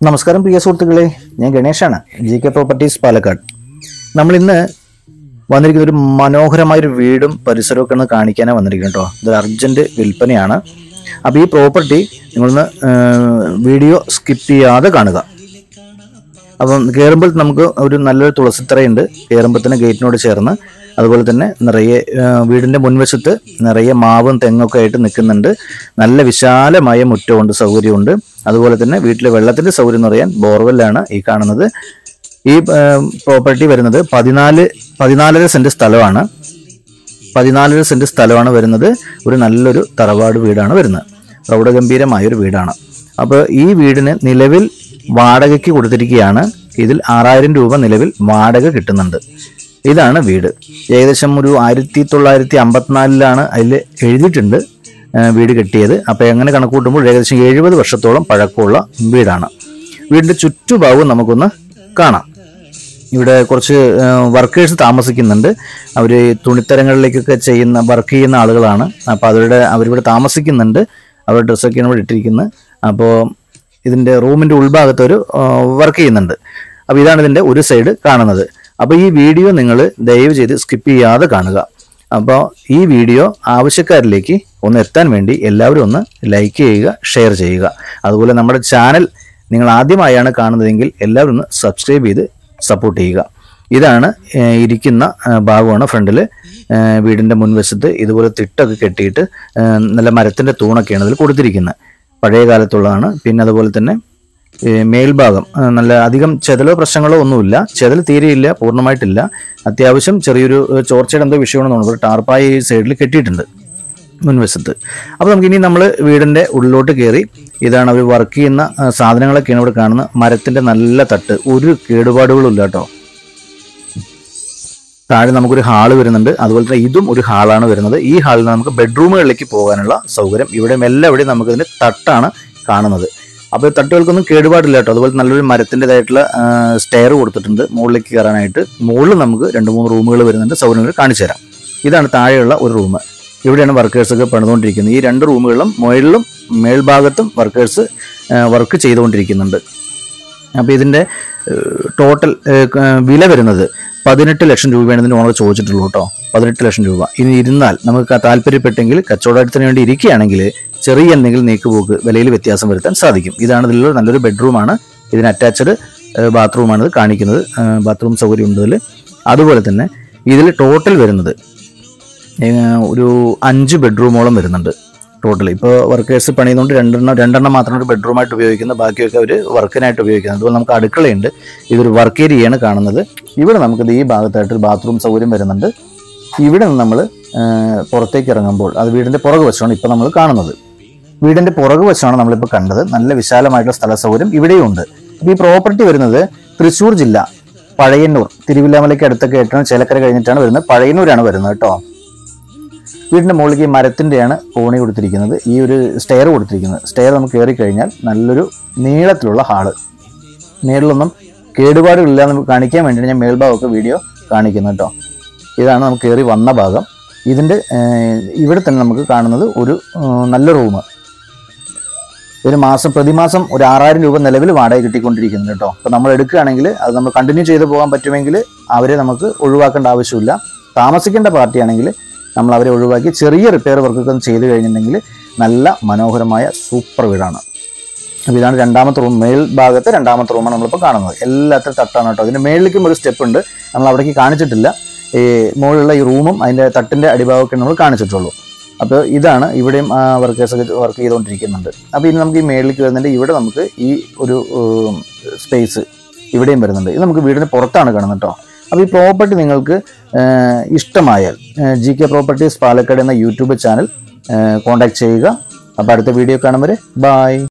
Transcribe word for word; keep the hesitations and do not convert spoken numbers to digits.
നമസ്കാരം പ്രിയ സുഹൃത്തുക്കളെ, ഞാൻ ഗണേഷാണ്, ജി കെ പ്രോപ്പർട്ടീസ് പാലക്കാട്. നമ്മൾ ഇന്ന് വന്നിരിക്കുന്ന ഒരു മനോഹരമായൊരു വീടും പരിസരവും ഒക്കെ ഒന്ന് കാണിക്കാനാണ് വന്നിരിക്കുന്നത് കേട്ടോ. ഇത് അർജന്റ് വിൽപ്പനയാണ്. അപ്പോൾ ഈ പ്രോപ്പർട്ടി നിങ്ങളൊന്ന് വീഡിയോ സ്കിപ്പ് ചെയ്യാതെ കാണുക. അപ്പം കയറുമ്പോൾ നമുക്ക് ഒരു നല്ലൊരു തുളസിത്തറയുണ്ട്. കയറുമ്പോൾ തന്നെ ഗേറ്റിനോട് ചേർന്ന് അതുപോലെ തന്നെ നിറയെ വീടിൻ്റെ മുൻവശത്ത് നിറയെ മാവും തെങ്ങൊക്കെ ആയിട്ട് നിൽക്കുന്നുണ്ട്. നല്ല വിശാലമായ മുറ്റമുണ്ട്, സൗകര്യമുണ്ട്. അതുപോലെ തന്നെ വീട്ടിലെ വെള്ളത്തിൻ്റെ സൗകര്യം എന്ന് പറയാൻ ബോർവെല്ലാണ് ഈ കാണുന്നത്. ഈ പ്രോപ്പർട്ടി വരുന്നത് പതിനാല് പതിനാലര സെൻറ്റ് സ്ഥലമാണ്. പതിനാലര സെൻറ്റ് സ്ഥലമാണ് വരുന്നത്. ഒരു നല്ലൊരു തറവാട് വീടാണ് വരുന്നത്. പ്രൗഢഗംഭീരമായൊരു വീടാണ്. അപ്പോൾ ഈ വീടിന് നിലവിൽ വാടകയ്ക്ക് കൊടുത്തിരിക്കുകയാണ്. ഇതിൽ ആറായിരം രൂപ നിലവിൽ വാടക കിട്ടുന്നുണ്ട്. ഇതാണ് വീട്. ഏകദേശം ഒരു ആയിരത്തി തൊള്ളായിരത്തി അമ്പത്തിനാലിലാണ് അതിൽ എഴുതിയിട്ടുണ്ട് വീട് കെട്ടിയത്. അപ്പോൾ എങ്ങനെ കണക്ക് കൂട്ടുമ്പോൾ ഏകദേശം എഴുപത് വർഷത്തോളം പഴക്കമുള്ള വീടാണ്. വീടിൻ്റെ ചുറ്റുഭാഗവും നമുക്കൊന്ന് കാണാം. ഇവിടെ കുറച്ച് വർക്കേഴ്സ് താമസിക്കുന്നുണ്ട്. അവർ തുണിത്തരങ്ങളിലേക്കൊക്കെ ചെയ്യുന്ന വർക്ക് ചെയ്യുന്ന ആളുകളാണ്. അപ്പോൾ അവരുടെ അവരിവിടെ താമസിക്കുന്നുണ്ട്. അവരുടെ ഡ്രസ്സൊക്കെയാണ് ഇവിടെ ഇട്ടിരിക്കുന്നത്. അപ്പോൾ ഇതിൻ്റെ റൂമിൻ്റെ ഉൾഭാഗത്തൊരു വർക്ക് ചെയ്യുന്നുണ്ട്. അപ്പോൾ ഇതാണ് ഇതിൻ്റെ ഒരു സൈഡ് കാണുന്നത്. അപ്പോൾ ഈ വീഡിയോ നിങ്ങൾ ദയവ് ചെയ്ത് സ്കിപ്പ് ചെയ്യാതെ കാണുക. അപ്പോൾ ഈ വീഡിയോ ആവശ്യക്കാരിലേക്ക് ഒന്ന് എത്താൻ വേണ്ടി എല്ലാവരും ഒന്ന് ലൈക്ക് ചെയ്യുക, ഷെയർ ചെയ്യുക. അതുപോലെ നമ്മുടെ ചാനൽ നിങ്ങൾ ആദ്യമായാണ് കാണുന്നതെങ്കിൽ എല്ലാവരും ഒന്ന് സബ്സ്ക്രൈബ് ചെയ്ത് സപ്പോർട്ട് ചെയ്യുക. ഇതാണ് ഇരിക്കുന്ന ഭാഗമാണ് ഫ്രണ്ടിൽ. വീടിൻ്റെ മുൻവശത്ത് ഇതുപോലെ തിട്ടൊക്കെ കെട്ടിയിട്ട് നല്ല മരത്തിൻ്റെ തൂണൊക്കെയാണ് ഇതിൽ കൊടുത്തിരിക്കുന്നത്. പഴയ കാലത്തുള്ളതാണ്. പിന്നെ അതുപോലെ തന്നെ മേൽഭാഗം നല്ല അധികം ചെതലോ പ്രശ്നങ്ങളോ ഒന്നുമില്ല. ചെതൽ തീരെയില്ല, പൂർണ്ണമായിട്ടില്ല. അത്യാവശ്യം ചെറിയൊരു ചോർച്ചയുടെ എന്തോ വിഷയമാണെന്ന് തോന്നുന്നു. ടാർപ്പായി ഈ സൈഡിൽ കെട്ടിയിട്ടുണ്ട് മുൻവശത്ത്. അപ്പോൾ നമുക്കിനി നമ്മൾ വീടിൻ്റെ ഉള്ളിലോട്ട് കയറി ഇതാണ് അവർ വർക്ക് ചെയ്യുന്ന സാധനങ്ങളൊക്കെയാണ് ഇവിടെ കാണുന്നത്. മരത്തിൻ്റെ നല്ല തട്ട്, ഒരു കേടുപാടുകളും ഇല്ല കേട്ടോ. താഴെ നമുക്കൊരു ഹാള് വരുന്നുണ്ട്. അതുപോലെ തന്നെ ഇതും ഒരു ഹാളാണ് വരുന്നത്. ഈ ഹാളിൽ നമുക്ക് ബെഡ്റൂമുകളിലേക്ക് പോകാനുള്ള സൗകര്യം. ഇവിടെ എല്ലാവിടെയും നമുക്കിതിൻ്റെ തട്ടാണ് കാണുന്നത്. അപ്പോൾ തട്ടുകൾക്കൊന്നും കേടുപാടില്ല കേട്ടോ. അതുപോലെ നല്ലൊരു മരത്തിൻ്റെതായിട്ടുള്ള സ്റ്റെയർ കൊടുത്തിട്ടുണ്ട് മുകളിലേക്ക് കയറാനായിട്ട്. മുകളിൽ നമുക്ക് രണ്ട് മൂന്ന് റൂമുകൾ വരുന്നുണ്ട്. സൗകര്യങ്ങൾ കാണിച്ചു തരാം. ഇതാണ് താഴെയുള്ള ഒരു റൂം. ഇവിടെയാണ് വർക്കേഴ്സൊക്കെ പണിതുകൊണ്ടിരിക്കുന്നത്. ഈ രണ്ട് റൂമുകളിലും മുകളിലും മേൽഭാഗത്തും വർക്കേഴ്സ് വർക്ക് ചെയ്തുകൊണ്ടിരിക്കുന്നുണ്ട്. അപ്പോൾ ഇതിൻ്റെ ടോട്ടൽ വില വരുന്നത് പതിനെട്ട് ലക്ഷം രൂപയാണ് ഇതിന് ഓണർ ചോദിച്ചിട്ടുള്ളൂ കേട്ടോ. പതിനെട്ട് ലക്ഷം രൂപ. ഇനി ഇരുന്നാൽ നമുക്ക് താല്പര്യപ്പെട്ടെങ്കിൽ കച്ചവടത്തിന് വേണ്ടി ഇരിക്കുകയാണെങ്കിൽ ചെറിയ എന്തെങ്കിലും നീക്കുപോക്ക് വിലയിൽ വ്യത്യാസം വരുത്താൻ സാധിക്കും. ഇതാണ് ഇതിലുള്ള നല്ലൊരു ബെഡ്റൂമാണ്. ഇതിന് അറ്റാച്ച്ഡ് ബാത്റൂമാണ് ഇത് കാണിക്കുന്നത്. ബാത്റൂം സൗകര്യം ഉണ്ട് ഇതിൽ. അതുപോലെ തന്നെ ഇതിൽ ടോട്ടൽ വരുന്നത് ഒരു അഞ്ച് ബെഡ്റൂമോളം വരുന്നുണ്ട് ടോട്ടൽ. ഇപ്പോൾ വർക്കേഴ്സ് പണിയുന്നതുകൊണ്ട് രണ്ടെണ്ണം രണ്ടെണ്ണം മാത്രം ഒരു ബെഡ്റൂമായിട്ട് ഉപയോഗിക്കുന്നത്, ബാക്കിയൊക്കെ അവർ വർക്കിനായിട്ട് ഉപയോഗിക്കുന്നത്. അതുപോലെ നമുക്ക് അടുക്കളയുണ്ട്. ഇതൊരു വർക്ക് ഏരിയയാണ് കാണുന്നത്. ഇവിടെ നമുക്കിത് ഈ ഭാഗത്തായിട്ടൊരു ബാത്റൂം സൗകര്യം വരുന്നുണ്ട്. ഇവിടെ നിന്ന് നമ്മൾ പുറത്തേക്ക് ഇറങ്ങുമ്പോൾ അത് വീടിൻ്റെ പുറകു വശമാണ് ഇപ്പോൾ നമ്മൾ കാണുന്നത്. വീടിൻ്റെ പുറകു വശമാണ് നമ്മളിപ്പോൾ കണ്ടത്. നല്ല വിശാലമായിട്ടുള്ള സ്ഥല സൗകര്യം ഇവിടെയും ഉണ്ട്. അപ്പോൾ ഈ പ്രോപ്പർട്ടി വരുന്നത് തൃശ്ശൂർ ജില്ല പഴയന്നൂർ, തിരുവില്ലാമലയ്ക്ക് അടുത്തൊക്കെ ആയിട്ടാണ്, ചേലക്കര കഴിഞ്ഞിട്ടാണ് വരുന്നത്. പഴയന്നൂരാണ് വരുന്നത് കേട്ടോ. വീടിൻ്റെ മുകളിലേക്ക് മരത്തിൻ്റെയാണ് കോണി കൊടുത്തിരിക്കുന്നത്. ഈ ഒരു സ്റ്റെയർ കൊടുത്തിരിക്കുന്നത്. സ്റ്റെയർ നമുക്ക് കയറി കഴിഞ്ഞാൽ നല്ലൊരു നീളത്തിലുള്ള ഹാള്. മേളിലൊന്നും കേടുപാടുകളില്ല നമുക്ക് കാണിക്കാൻ വേണ്ടിയിട്ട് ഞാൻ മേൽഭാഗമൊക്കെ വീഡിയോ കാണിക്കുന്നത് കേട്ടോ. ഇതാണ് നമുക്ക് കയറി വന്ന ഭാഗം. ഇതിൻ്റെ ഇവിടെ തന്നെ നമുക്ക് കാണുന്നത് ഒരു നല്ല റൂം. ഒരു മാസം പ്രതിമാസം ഒരു ആറായിരം രൂപ നിലവിൽ വാടക കിട്ടിക്കൊണ്ടിരിക്കുന്നുണ്ട് കേട്ടോ. അപ്പോൾ നമ്മൾ എടുക്കുകയാണെങ്കിൽ അത് നമ്മൾ കണ്ടിന്യൂ ചെയ്ത് പോകാൻ പറ്റുമെങ്കിൽ അവരെ നമുക്ക് ഒഴിവാക്കേണ്ട ആവശ്യമില്ല. താമസിക്കേണ്ട പാർട്ടിയാണെങ്കിൽ നമ്മൾ അവരെ ഒഴിവാക്കി ചെറിയ റിപ്പയർ വർക്കൊക്കെ ചെയ്ത് കഴിഞ്ഞിട്ടുണ്ടെങ്കിൽ നല്ല മനോഹരമായ സൂപ്പർ വീടാണ്. അപ്പോൾ ഇതാണ് രണ്ടാമത്തെ റൂം. മേൽ ഭാഗത്ത് രണ്ടാമത്തെ റൂമാണ് നമ്മളിപ്പോൾ കാണുന്നത്. എല്ലാത്തിനും തട്ടാണ് കേട്ടോ. അതിൻ്റെ മേളിലേക്കും ഒരു സ്റ്റെപ്പ് ഉണ്ട്, നമ്മൾ അവിടേക്ക് കാണിച്ചിട്ടില്ല. ഈ മുകളിലുള്ള ഈ റൂമും അതിൻ്റെ തട്ടിൻ്റെ അടിഭാഗമൊക്കെ നമ്മൾ കാണിച്ചിട്ടുള്ളൂ. അപ്പോൾ ഇതാണ് ഇവിടെയും വർക്കേഴ്സൊക്കെ വർക്ക് ചെയ്തുകൊണ്ടിരിക്കുന്നുണ്ട്. അപ്പോൾ ഇനി നമുക്ക് ഈ മേളിലേക്ക് വരുന്നുണ്ട്. ഇവിടെ നമുക്ക് ഈ ഒരു സ്പേസ് ഇവിടെയും വരുന്നുണ്ട്. ഇത് നമുക്ക് വീടിന് പുറത്താണ് കാണുന്നത് കേട്ടോ. അപ്പോൾ ഈ പ്രോപ്പർട്ടി നിങ്ങൾക്ക് ഇഷ്ടമായാൽ ജി കെ പ്രോപ്പർട്ടീസ് പാലക്കാട് എന്ന യൂട്യൂബ് ചാനൽ കോൺടാക്ട് ചെയ്യുക. അപ്പോൾ അടുത്ത വീഡിയോ കാണും വരെ ബൈ.